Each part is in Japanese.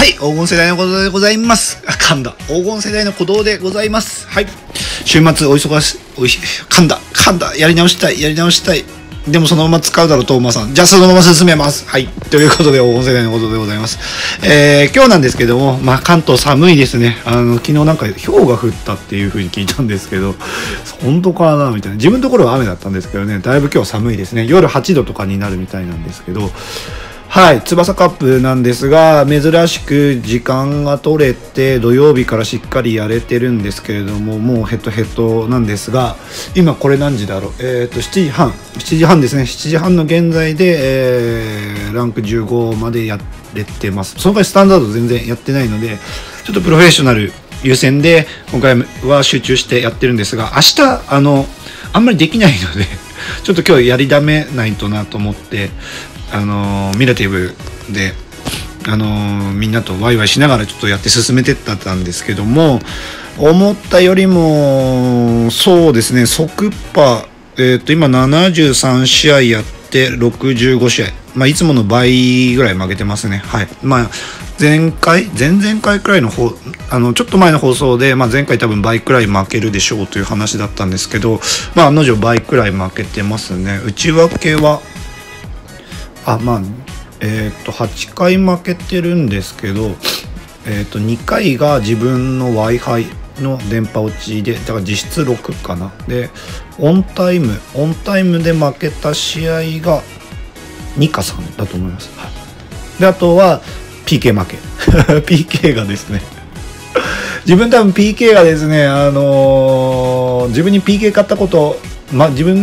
、黄金世代の鼓動でございます。噛んだ。黄金世代の鼓動でございます。はい。週末お忙しい、噛んだ。やり直したい。でもそのまま使うだろうと思うさん。じゃあそのまま進めます。はい。ということで、黄金世代の鼓動でございます。今日なんですけども、関東寒いですね。昨日なんか氷が降ったっていう風に聞いたんですけど、本当かなみたいな。自分のところは雨だったんですけどね、だいぶ今日寒いですね。夜8度とかになるみたいなんですけど、はい、翼カップなんですが、珍しく時間が取れて土曜日からしっかりやれてるんですけれども、もうヘトヘトなんですが、今これ何時だろう、7時半ですね。7時半の現在で、ランク15までやれてます。その回スタンダード全然やってないので、ちょっとプロフェッショナル優先で今回は集中してやってるんですが、明日あんまりできないのでちょっと今日やりだめないとなと思って、ミラティブで、みんなとワイワイしながらちょっとやって進めてったんですけども、思ったよりもそうですね、即波、今73試合やって65試合、いつもの倍ぐらい負けてますね。はい。前々回くらいのちょっと前の放送で、前回多分倍くらい負けるでしょうという話だったんですけど、案の定倍くらい負けてますね。内訳は8回負けてるんですけど、2回が自分の Wi-Fi の電波落ちで、だから実質6かな。で、オンタイムで負けた試合が2か3だと思います。はい、で、あとは PK 負け。PK がですね、自分多分 PK がですね、自分に PK 買ったこと、自分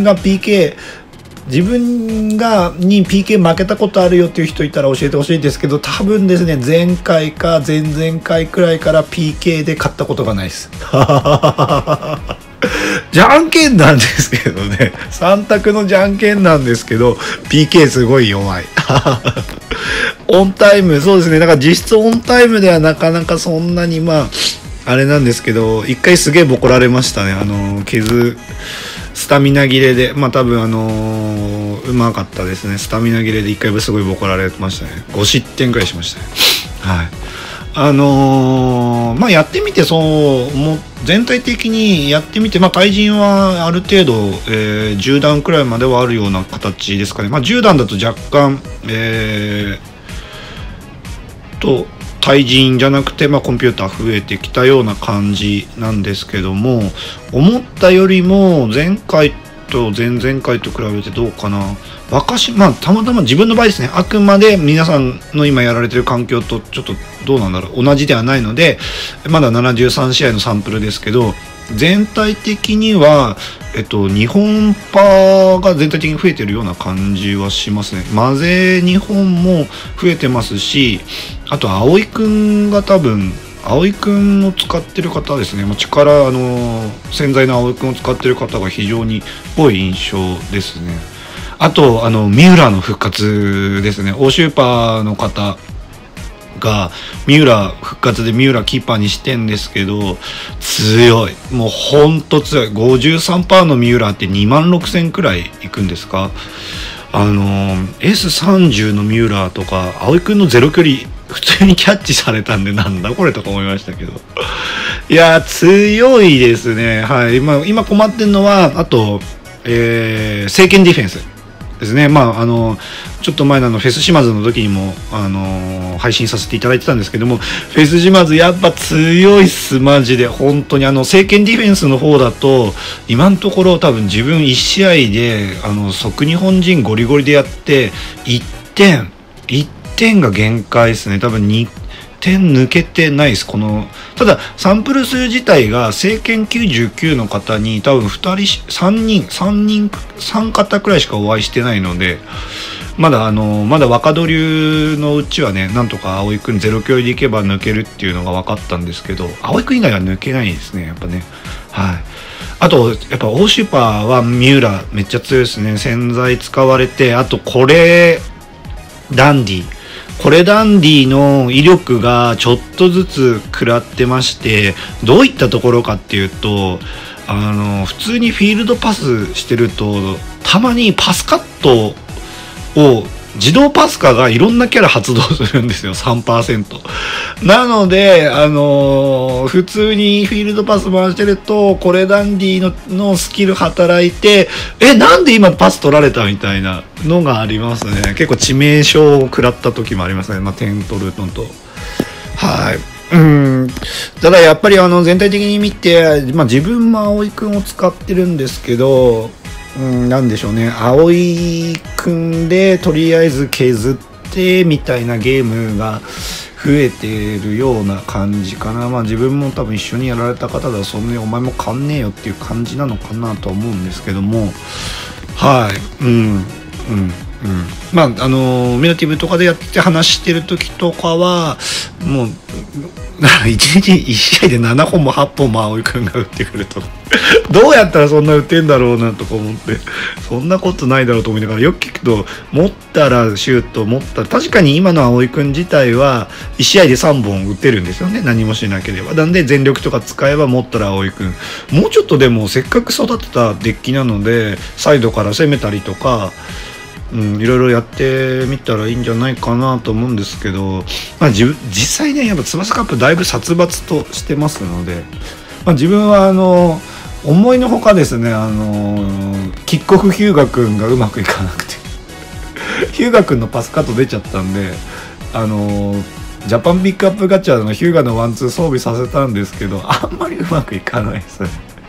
に PK 負けたことあるよっていう人いたら教えてほしいんですけど、多分ですね、前回か前々回くらいから PK で勝ったことがないです。じゃんけんなんですけどね、3択のじゃんけんなんですけど PK すごい弱い。オンタイム、そうですね、だから実質オンタイムではなかなかそんなにあれなんですけど、一回すげえボコられましたね。スタミナ切れで、多分うまかったですね。スタミナ切れで一回すごいボコられましたね。5失点くらいしましたね。はい。やってみて全体的にやってみて、対陣はある程度、10段くらいまではあるような形ですかね。10段だと若干、対人じゃなくて、コンピューター増えてきたような感じなんですけども、思ったよりも前回と前々回と比べてどうかな、たまたま自分の場合ですね、あくまで皆さんの今やられてる環境とちょっとどうなんだろう、同じではないので、まだ73試合のサンプルですけど、全体的には、日本パが全体的に増えてるような感じはしますね。混ぜ日本も増えてますし、あと葵くんが葵くんを使ってる方ですね。潜在の葵くんを使ってる方が非常に多い印象ですね。あと三浦の復活ですね。欧州パーの方が三浦復活で三浦キーパーにしてんですけど、強い、もうほんと強い。 53% の三浦って26,000くらいいくんですか。S30 の三浦とか葵くんのゼロ距離普通にキャッチされたんで、なんだこれとか思いましたけど、いや強いですね。はい。今困ってんのは、あと聖剣ディフェンスですね。ちょっと前のフェス島津の時にも配信させていただいてたんですけども、フェス島津やっぱ強いっす、マジで。本当に聖剣ディフェンスの方だと今のところ多分自分1試合で即日本人ゴリゴリでやって1点が限界ですね。多分2点抜けてないです。ただサンプル数自体が聖剣99の方に多分3方くらいしかお会いしてないので、まだ若戸流のうちはね、なんとか葵くんゼロ距離でいけば抜けるっていうのが分かったんですけど、葵くん以外は抜けないですね、やっぱね。はい。あとやっぱ欧州パーは三浦めっちゃ強いですね。洗剤使われて、あとこれダンディの威力がちょっとずつ食らってまして、どういったところかっていうと、普通にフィールドパスしてるとたまにパスカットを自動パスカがいろんなキャラ発動するんですよ、3%。なので、普通にフィールドパス回してると、コレダンディのスキル働いて、なんで今パス取られたみたいなのがありますね。結構致命傷を食らった時もありますね。まあ、点取るのと。はい。ただやっぱり全体的に見て、まあ自分も葵くんを使ってるんですけど、なんでしょうね。葵くんでとりあえず削ってみたいなゲームが増えてるような感じかな。まあ自分も多分一緒にやられた方ではそんなにお前も変わんねえよっていう感じなのかなと思うんですけども、はい。まあミラティブとかでやって話してる時とかはもう1日1試合で7本も8本も葵くんが打ってくるとどうやったらそんな打てんだろうなとか思って、そんなことないだろうと思いながら、よく聞くと持ったらシュート、持ったら確かに今の葵くん自体は1試合で3本打てるんですよね、何もしなければ。なんで全力とか使えば持ったら葵くんもうちょっとでもせっかく育てたデッキなのでサイドから攻めたりとかいろいろやってみたらいいんじゃないかなと思うんですけど、まあ、実際ねやっぱ翼カップだいぶ殺伐としてますので、まあ、自分は思いのほかですねキックオフヒューガ君がうまくいかなくてヒューガ君のパスカット出ちゃったんでジャパンピックアップガチャのヒューガのワンツー装備させたんですけど、あんまりうまくいかないですね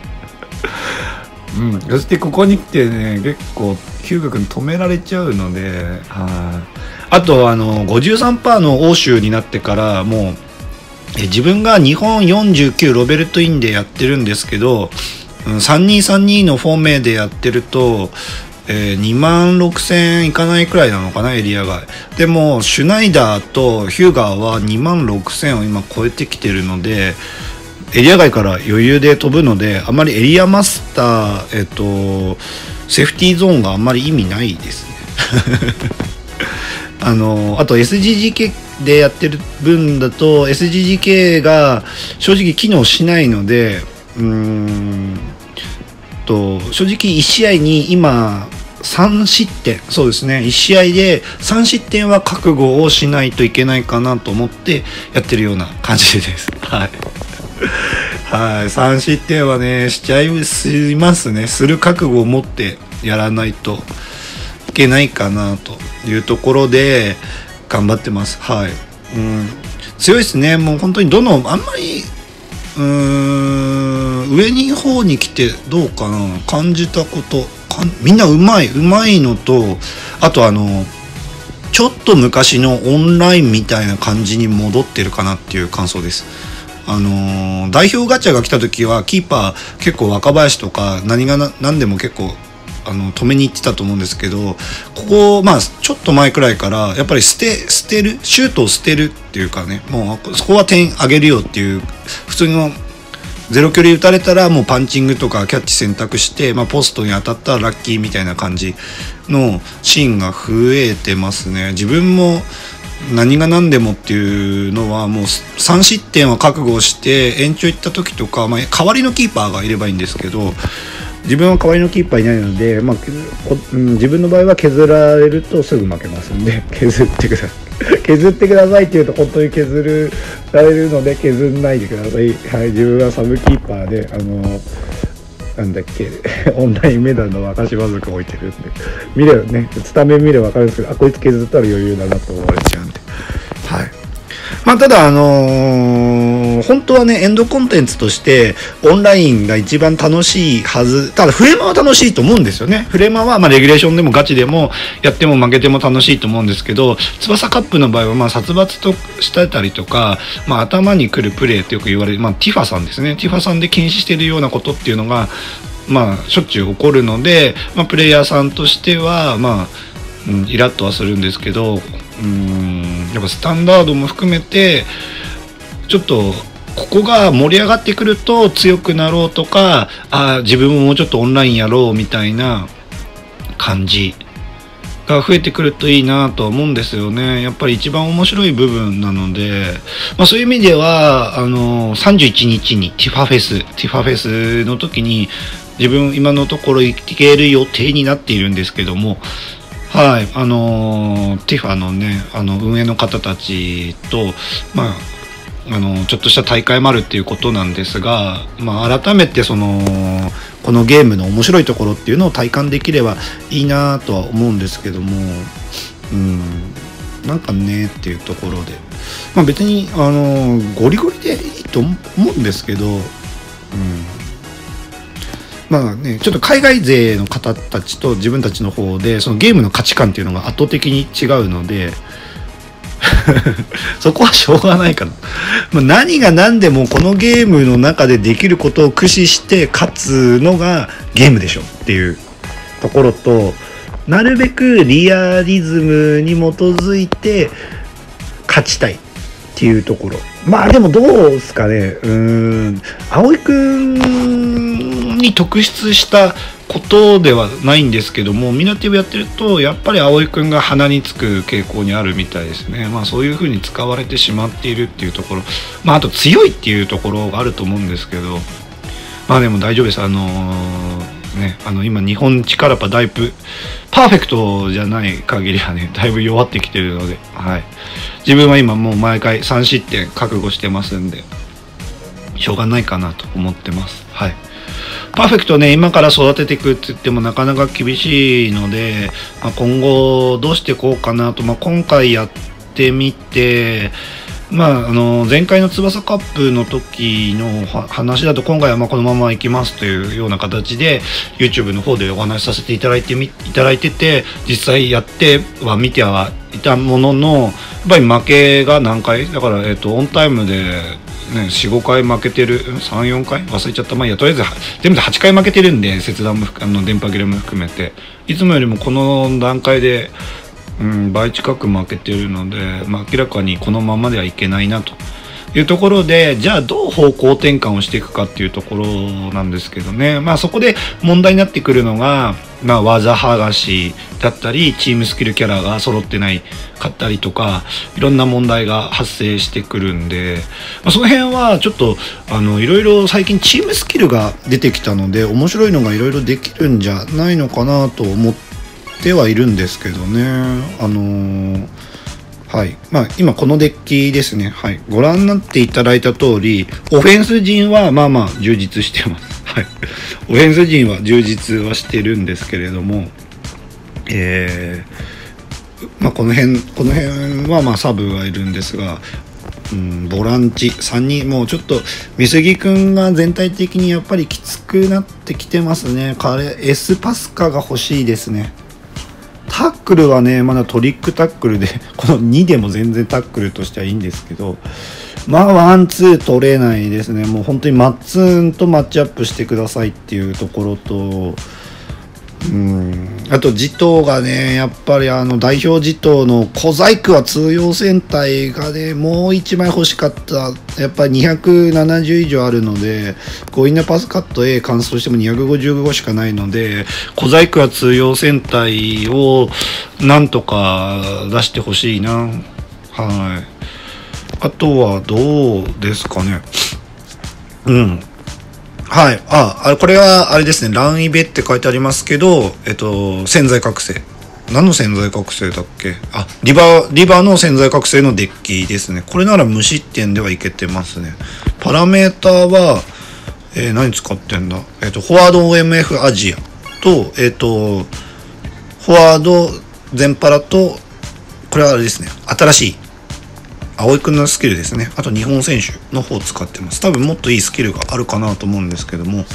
そしてここに来てね結構ヒューガ君止められちゃうので、あと53% の欧州になってからもう自分が日本49ロベルトインでやってるんですけど、3232のフォーメでやってると、26,000いかないくらいなのかな、エリア外でもシュナイダーとヒューガーは26,000を今超えてきてるので、エリア外から余裕で飛ぶので、あまりエリアマスター、セーフティーゾーンがあんまり意味ないですねあと SGGK でやってる分だと SGGK が正直機能しないので、正直1試合に今3失点、そうですね、1試合で3失点は覚悟をしないといけないかなと思ってやってるような感じですはいはい、3失点はねしますね。する覚悟を持ってやらないといけないかなというところで頑張ってます。はい、強いですね。もう本当にあんまり上に方に来てどうかな、感じたことみんなうまいのと、あとちょっと昔のオンラインみたいな感じに戻ってるかなっていう感想です。代表ガチャが来た時はキーパー結構若林とか何でも結構止めに行ってたと思うんですけど、ここまあちょっと前くらいからやっぱり捨てるシュートを捨てるっていうかね、もうそこは点あげるよっていう、普通のゼロ距離打たれたらもうパンチングとかキャッチ選択して、ポストに当たったらラッキーみたいな感じのシーンが増えてますね。自分も何が何でもっていうのはもう3失点は覚悟して延長行った時とか、代わりのキーパーがいればいいんですけど、自分は代わりのキーパーいないので、自分の場合は削られるとすぐ負けますんで、削ってください削ってくださいって言うと本当に削られるので削んないでください。はい、自分はサブキーパーでなんだっけオンラインメダルの若島族置いてるんで、見ればね、スタメン見れば分かるんですけど、こいつ削ったら余裕だなと思われちゃうんで、はい。ただ本当はねエンドコンテンツとしてオンラインが一番楽しいはず。ただフレマは楽しいと思うんですよね。フレマはレギュレーションでもガチでもやっても負けても楽しいと思うんですけど、翼カップの場合は殺伐としてたりとか、頭に来るプレーってよく言われる、ティファさんですね。ティファさんで禁止してるようなことっていうのがしょっちゅう起こるので、プレイヤーさんとしてはイラッとはするんですけど、やっぱスタンダードも含めてちょっとここが盛り上がってくると強くなろうとか、自分ももうちょっとオンラインやろうみたいな感じが増えてくるといいなとは思うんですよね。やっぱり一番面白い部分なので、そういう意味では31日にティファフェスの時に自分今のところ行ける予定になっているんですけども、 はい、ティファのね、運営の方たちと、ちょっとした大会もあるっていうことなんですが、改めてこのゲームの面白いところっていうのを体感できればいいなとは思うんですけども、なんかねっていうところで、別にゴリゴリでいいと思うんですけど、ちょっと海外勢の方たちと自分たちの方でそのゲームの価値観っていうのが圧倒的に違うのでそこはしょうがないかな。何が何でもこのゲームの中でできることを駆使して勝つのがゲームでしょっていうところと、なるべくリアリズムに基づいて勝ちたいっていうところ。でもどうですかね。葵くんに特筆したことではないんですけども、ミナティブやってるとやっぱり葵くんが鼻につく傾向にあるみたいですね。そういう風に使われてしまっているっていうところ、あと強いっていうところがあると思うんですけど、でも大丈夫です。今日本力パだいぶパーフェクトじゃない限りはね、だいぶ弱ってきてるので、自分は今もう毎回3失点覚悟してますんで、しょうがないかなと思ってます。パーフェクトね、今から育てていくって言ってもなかなか厳しいので、今後どうしていこうかなと、今回やってみて、前回の翼カップの時の話だと、今回はこのまま行きますというような形で YouTube の方でお話しさせていただいてて、実際やっては見てはいたものの、やっぱり負けが何回だから、オンタイムでね、4、5回負けてる、3、4回忘れちゃった。とりあえず全部で8回負けてるんで、切断も電波切れも含めて、いつもよりもこの段階で倍近く負けてるので、明らかにこのままではいけないなというところで、じゃあどう方向転換をしていくかっていうところなんですけどね。そこで問題になってくるのが、技剥がしだったり、チームスキルキャラが揃ってないかったりとか、いろんな問題が発生してくるんで、その辺はちょっといろいろ最近チームスキルが出てきたので、面白いのがいろいろできるんじゃないのかなと思ってはいるんですけどね。今このデッキですね。ご覧になっていただいた通り、オフェンス陣は充実してます。オフェンス陣は充実はしてるんですけれども、この辺はサブはいるんですが、ボランチ3人、もうちょっと美杉くんが全体的にやっぱりきつくなってきてますね。S パスカが欲しいですね。タックルはね、まだトリックタックルでこの2でも全然タックルとしてはいいんですけど、ワンツー取れないですね。もう本当にマッツンとマッチアップしてくださいっていうところと、あとジトーがね、やっぱり代表ジトーの小細工は通用戦隊がね、もう1枚欲しかった。やっぱり270以上あるので、インナーパスカット A 完走しても255しかないので、小細工は通用戦隊をなんとか出してほしいな。あとはどうですかね。これはあれですね、ランイベって書いてありますけど、潜在覚醒。何の潜在覚醒だっけ？リバの潜在覚醒のデッキですね。これなら無失点ではいけてますね。パラメーターは、何使ってんだ？フォワード OMF アジアと、フォワード全パラと、これはあれですね、新しい葵くんのスキルですね。あと日本選手の方を使ってます。多分もっといいスキルがあるかなと思うんですけども、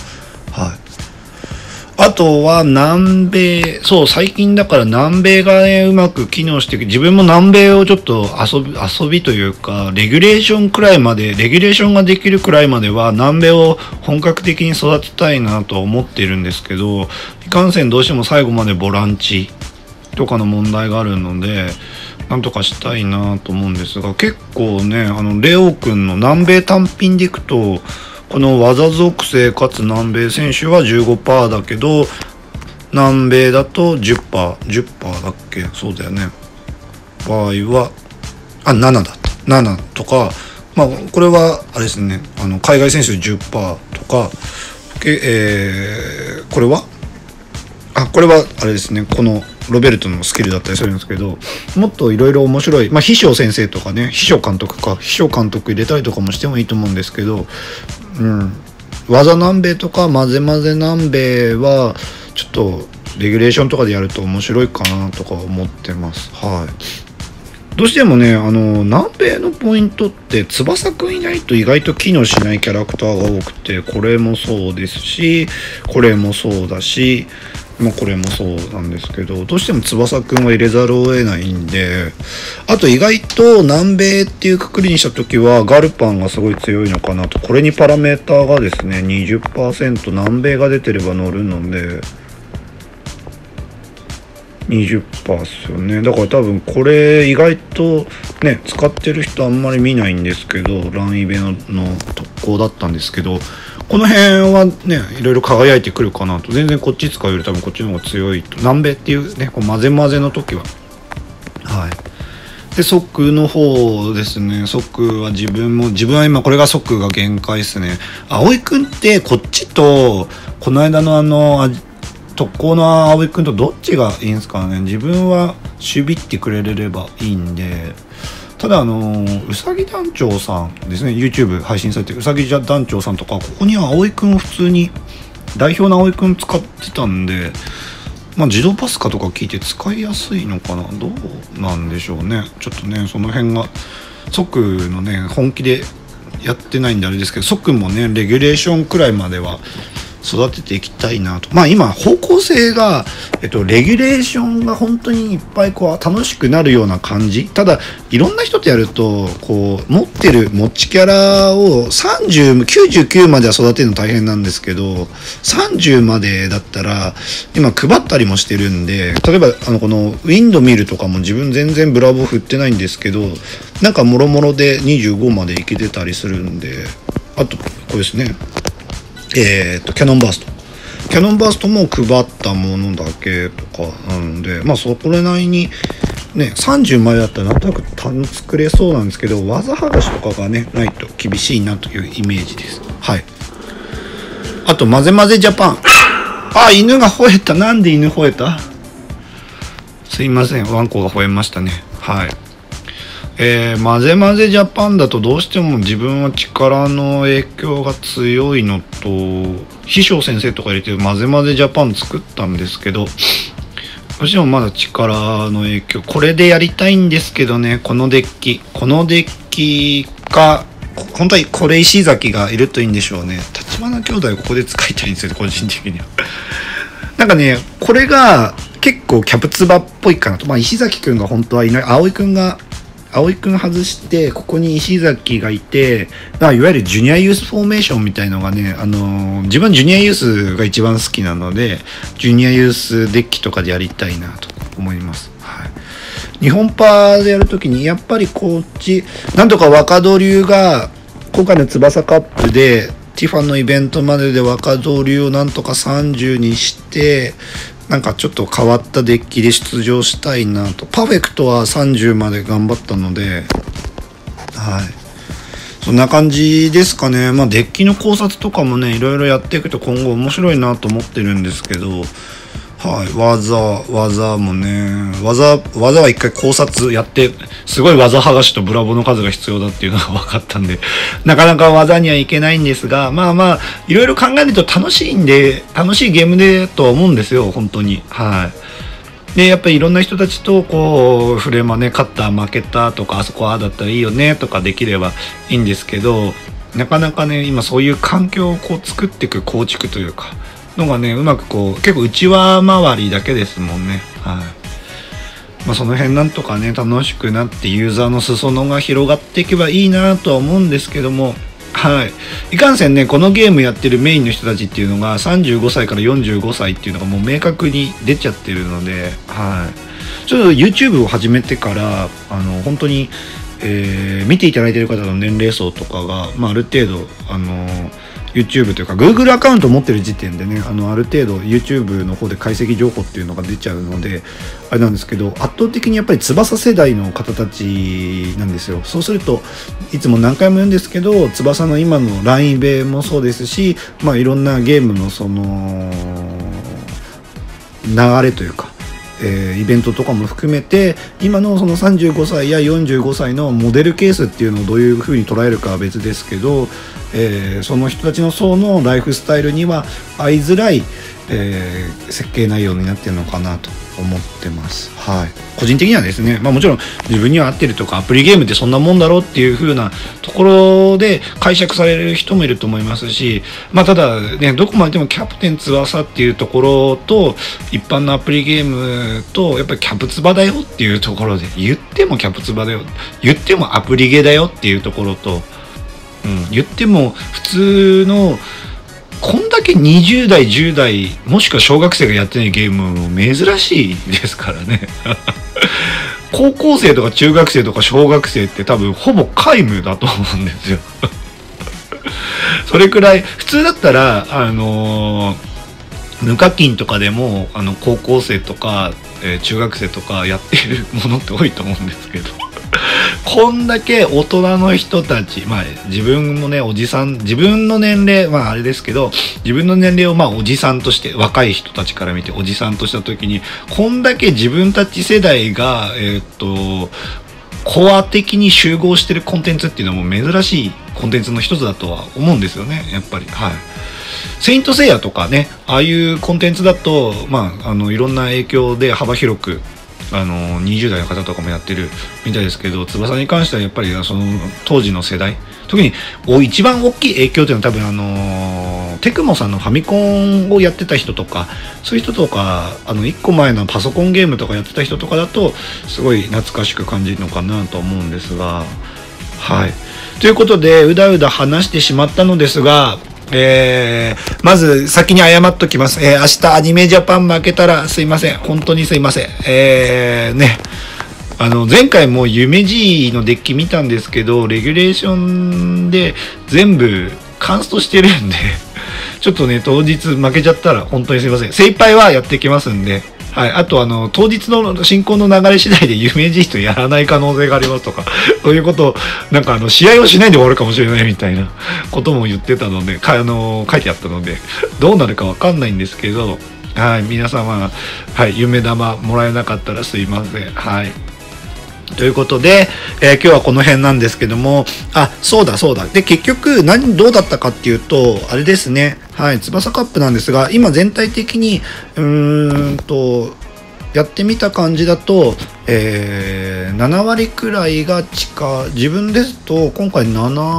あとは南米、最近だから南米がね、うまく機能して、自分も南米をちょっと遊びというか、レギュレーションができるくらいまでは南米を本格的に育てたいなと思っているんですけど、いかんせんどうしても最後までボランチとかの問題があるので、なんとかしたいなと思うんですが、結構ね、レオくんの南米単品でいくと、この技属性かつ南米選手は 15% だけど、南米だと 10% だっけ？そうだよね。場合は、7だった。7とか、これは、あれですね、海外選手 10% とか、これはあれですね、このロベルトのスキルだったりするんですけど、もっといろいろ面白い、秘書先生とかね、秘書監督入れたりとかもしてもいいと思うんですけど、技南米とか混ぜ混ぜ南米はちょっとレギュレーションとかでやると面白いかなとか思ってます。どうしてもね、南米のポイントって翼くんいないと意外と機能しないキャラクターが多くて、これもそうですし、これもそうだし、これもそうなんですけど、どうしても翼くんは入れざるを得ないんで、あと意外と南米っていうくくりにした時はガルパンがすごい強いのかなと。これにパラメーターがですね 20% 南米が出てれば乗るので20% ですよね。だから多分これ意外とね使ってる人あんまり見ないんですけど、ランイベの特攻だったんですけど、この辺はねいろいろ輝いてくるかなと。全然こっち使うより多分こっちの方が強いと。南米っていうねこう混ぜ混ぜの時はで、ソックの方ですね。ソックは自分は今これがソックが限界ですね。葵くんってこっちとこの間の特攻の葵くんとどっちがいいんですかね。自分は守備ってくれればいいんで、ただうさぎ団長さんですね、 YouTube 配信されてるうさぎ団長さんとか、ここには葵くんを普通に代表の葵くん使ってたんで、自動パスカとか聞いて使いやすいのかな、どうなんでしょうね。ちょっとねその辺が即のね本気でやってないんであれですけど、即もねレギュレーションくらいまでは育てていきたいなと。今方向性がレギュレーションが本当にいっぱいこう楽しくなるような感じ。ただいろんな人とやるとこう持ってる持ちキャラを99までは育てるの大変なんですけど、30までだったら今配ったりもしてるんで、例えばこのウィンドミルとかも自分全然ブラボー振ってないんですけど、なんかもろもろで25までいけてたりするんで、あとこれですね、キャノンバーストも配ったものだけとかなので、それなりにね30までだったらなんとなく作れそうなんですけど、技剥がしとかがねないと厳しいなというイメージです。あと混ぜ混ぜジャパン。犬が吠えた。なんで犬吠えた？すいません、ワンコが吠えましたね。混ぜ混ぜジャパンだとどうしても自分は力の影響が強いのと、秘書先生とか入れて混ぜ混ぜジャパン作ったんですけど、どうしてもまだ力の影響、これでやりたいんですけどね、このデッキか、本当はこれ石崎がいるといいんでしょうね。立花兄弟をここで使いたいんですよ個人的には。なんかねこれが結構キャプツバっぽいかなと。石崎くんが本当はいない、葵くん外してここに石崎がいて、いわゆるジュニアユースフォーメーションみたいのがね、自分ジュニアユースが一番好きなので、ジュニアユースデッキとかでやりたいなと思います。日本パーでやるときにやっぱりこっちなんとか若戸流が今回の翼カップでティファンのイベントまでで若戸流をなんとか30にして、なんかちょっと変わったデッキで出場したいなと。パーフェクトは30まで頑張ったので、そんな感じですかね。デッキの考察とかもねいろいろやっていくと今後面白いなと思ってるんですけど、技もね、技は一回考察やって、すごい技剥がしとブラボーの数が必要だっていうのが分かったんで、なかなか技にはいけないんですが、いろいろ考えると楽しいゲームでとは思うんですよ、本当に。で、やっぱりいろんな人たちとこう、フレーマね、勝った、負けたとか、あそこだったらいいよねとかできればいいんですけど、なかなかね、今そういう環境をこう作っていく構築というか、のがねうまくこう結構内輪回りだけですもんね。その辺なんとかね楽しくなってユーザーの裾野が広がっていけばいいなとは思うんですけども、いかんせんねこのゲームやってるメインの人たちっていうのが35歳から45歳っていうのがもう明確に出ちゃってるので、ちょっと YouTube を始めてから本当に、見ていただいている方の年齢層とかが、ある程度YouTube というか Google アカウントを持ってる時点でねある程度 YouTube の方で解析情報っていうのが出ちゃうのであれなんですけど、圧倒的にやっぱり翼世代の方たちなんですよ。そうするといつも何回も言うんですけど、翼の今のラインベもそうですし、いろんなゲームのその流れというか、 イベントとかも含めて今のその35歳や45歳のモデルケースっていうのをどういうふうに捉えるかは別ですけど、その人たちの層のライフスタイルには合いづらい、設計内容になっているのかなと思ってます。はい、個人的にはですね、もちろん自分には合ってるとかアプリゲームってそんなもんだろうっていう風なところで解釈される人もいると思いますし、ただね、どこまででもキャプテン翼っていうところと一般のアプリゲームとやっぱりキャプツバだよっていうところで、言ってもキャプツバだよ、言ってもアプリゲーだよっていうところと、言っても普通のこんだけ20代10代もしくは小学生がやってないゲームも珍しいですからね高校生とか中学生とか小学生って多分ほぼ皆無だと思うんですよそれくらい普通だったら無課金とかでも高校生とか、中学生とかやってるものって多いと思うんですけどこんだけ大人の人たち、自分もねおじさん、自分の年齢あれですけど、自分の年齢をおじさんとして、若い人たちから見ておじさんとした時にこんだけ自分たち世代がコア的に集合してるコンテンツっていうのも珍しいコンテンツの一つだとは思うんですよね、やっぱり。はい。セイントセイヤとかね、ああいうコンテンツだといろんな影響で幅広く20代の方とかもやってるみたいですけど、翼に関してはやっぱりその当時の世代、特に一番大きい影響というのは多分テクモさんのファミコンをやってた人とか、そういう人とか1個前のパソコンゲームとかやってた人とかだとすごい懐かしく感じるのかなと思うんですが、はい。ということでうだうだ話してしまったのですが、まず先に謝っときます。明日アニメジャパン負けたらすいません。本当にすいません。ね。前回も夢 G のデッキ見たんですけど、レギュレーションで全部カンストしてるんで、ちょっとね、当日負けちゃったら本当にすいません。精一杯はやってきますんで、はい。あと当日の進行の流れ次第で夢 G とやらない可能性がありますとか、そういうことを、試合をしないで終わるかもしれないみたいなことも言ってたので、書いてあったので、どうなるかわかんないんですけど、はい。皆様、はい。夢玉もらえなかったらすいません。はい。ということで、今日はこの辺なんですけども、そうだ。で、結局、どうだったかっていうと、あれですね。はい、翼カップなんですが、今全体的に、やってみた感じだと、7割くらいが自分ですと、今回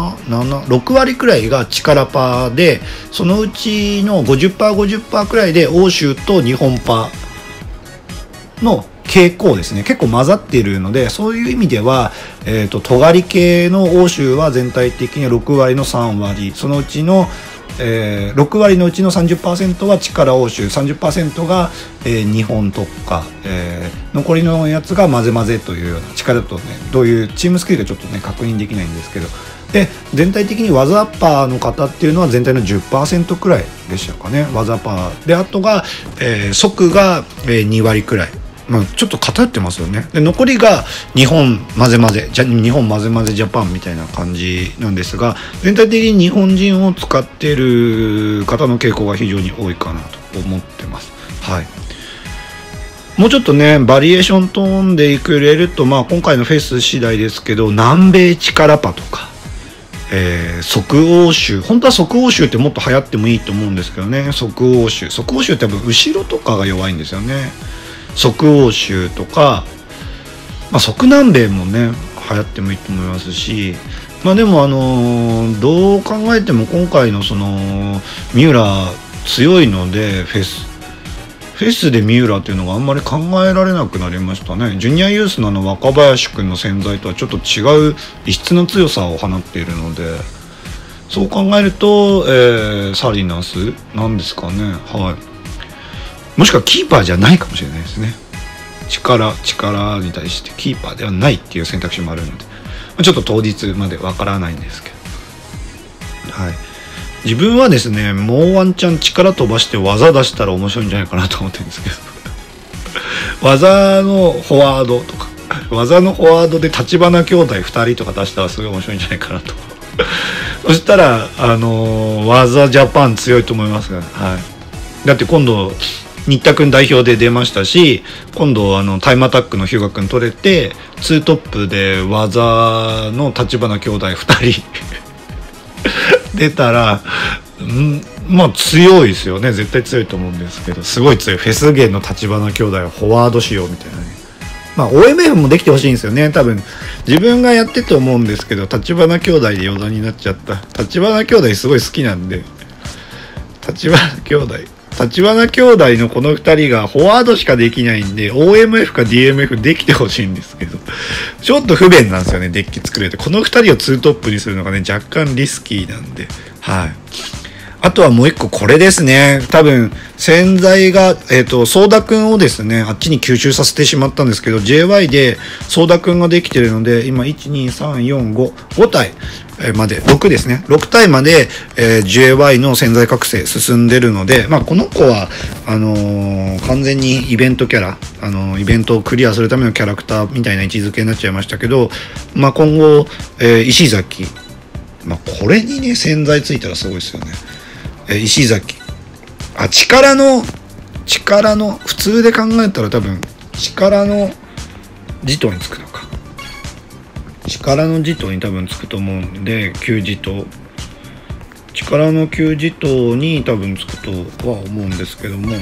6割くらいが力パーで、そのうちの 50%、50% くらいで欧州と日本パーの傾向ですね。結構混ざっているので、そういう意味では、尖り系の欧州は全体的に6割の3割、そのうちの、6割のうちの 30% は力欧州、 30% が、日本特化、残りのやつが混ぜ混ぜというような力とね、どういうチームスキルがちょっとね確認できないんですけど、で全体的に技アッパーの方っていうのは全体の 10% くらいでしたかね、技パーで。あとが、速が、2割くらい、ちょっと偏ってますよね。で残りが日本混ぜ混ぜジャパンみたいな感じなんですが、全体的に日本人を使っている方の傾向が非常に多いかなと思ってます。はい。もうちょっとねバリエーション飛んでくれると、今回のフェス次第ですけど、南米力パとか、即欧州、本当は即欧州ってもっと流行ってもいいと思うんですけどね。即欧州って多分後ろとかが弱いんですよね。即欧州とか、即南米もね流行ってもいいと思いますし、でもどう考えても今回のその三浦強いので、フェスで三浦っていうのがあんまり考えられなくなりましたね。ジュニアユースの若林くんの潜在とはちょっと違う異質な強さを放っているので、そう考えると、サリナスなんですかね。はい。もしくはキーパーじゃないかもしれないですね。力に対してキーパーではないっていう選択肢もあるので、ちょっと当日までわからないんですけど、はい。自分はですね、もうワンチャン力飛ばして技出したら面白いんじゃないかなと思ってるんですけど技のフォワードとか、技のフォワードで立花兄弟2人とか出したらすごい面白いんじゃないかなとそしたら技ジャパン強いと思いますが、はい。だって今度新田くん代表で出ましたし、今度タイムアタックの日向くん取れて、ツートップで技の橘兄弟2人出たら、まあ強いですよね。絶対強いと思うんですけど、すごい強い。フェスゲンの橘兄弟をフォワードしようみたいなね。まあ OMF もできてほしいんですよね。多分自分がやってて思うんですけど、橘兄弟で余談になっちゃった。橘兄弟すごい好きなんで、橘兄弟のこの2人がフォワードしかできないんで OMF か DMF できてほしいんですけど、ちょっと不便なんですよね。デッキ作れてこの2人を2トップにするのがね、若干リスキーなんで、はい。あとはもう一個これですね。多分洗剤がソーダくんをですね、あっちに吸収させてしまったんですけど、 JY でソーダくんができてるので、今 1,2,3,4,5 体まで6ですね、6体まで、JY の潜在覚醒進んでるので、まあこの子は完全にイベントキャラ、イベントをクリアするためのキャラクターみたいな位置づけになっちゃいましたけど、まあ今後、石崎、まあこれにね潜在ついたらすごいですよね。石崎、力の普通で考えたら多分力の持統につくのか、力の持統に多分つくと思うんで、旧持統、力の旧持統に多分つくとは思うんですけども、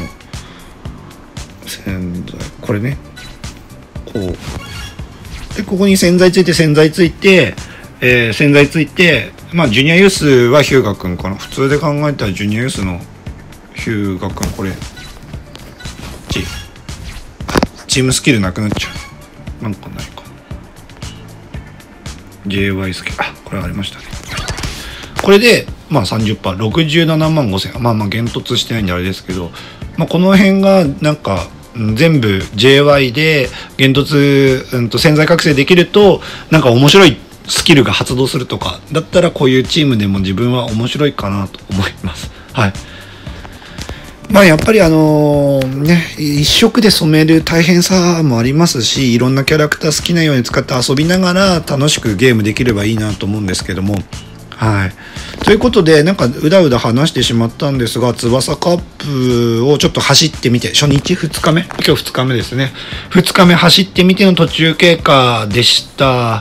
潜在これね、こうでここに潜在ついて潜在ついて、まあジュニアユースはヒューガ君かな。普通で考えたらジュニアユースのヒューガ君、これチームスキルなくなっちゃう。なんかないか JY スキル、これありましたね。これでまあ 30%67 万5,000、まあ限突してないんであれですけど、まあこの辺がなんか全部 JY で限突、潜在覚醒できるとなんか面白いスキルが発動するとかだったら、こういうチームでも自分は面白いかなと思います。はい。まあやっぱり一色で染める大変さもありますし、いろんなキャラクター好きなように使って遊びながら楽しくゲームできればいいなと思うんですけども、はい。ということで、なんかうだうだ話してしまったんですが、翼カップをちょっと走ってみて、初日2日目、今日2日目ですね。2日目走ってみての途中経過でした。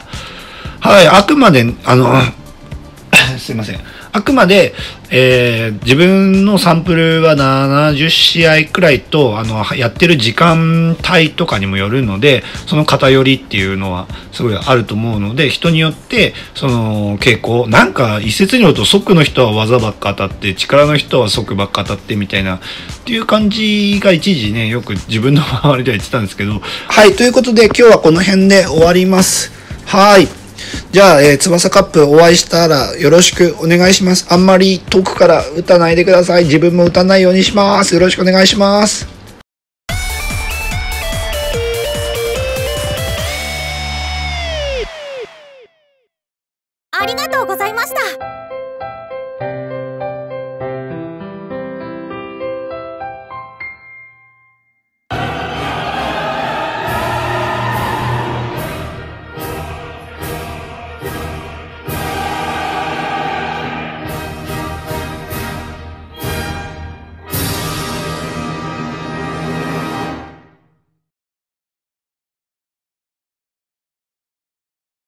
はい、あくまですいません。あくまで、自分のサンプルは70試合くらいと、やってる時間帯とかにもよるので、その偏りっていうのはすごいあると思うので、人によって、その傾向、なんか一説によると、速の人は技ばっか当たって、力の人は速ばっか当たってみたいな、っていう感じが一時ね、よく自分の周りでは言ってたんですけど、はい、ということで今日はこの辺で終わります。はい。じゃあ、翼カップお会いしたらよろしくお願いします。あんまり遠くから打たないでください。自分も打たないようにします。よろしくお願いします。 ありがとうございました。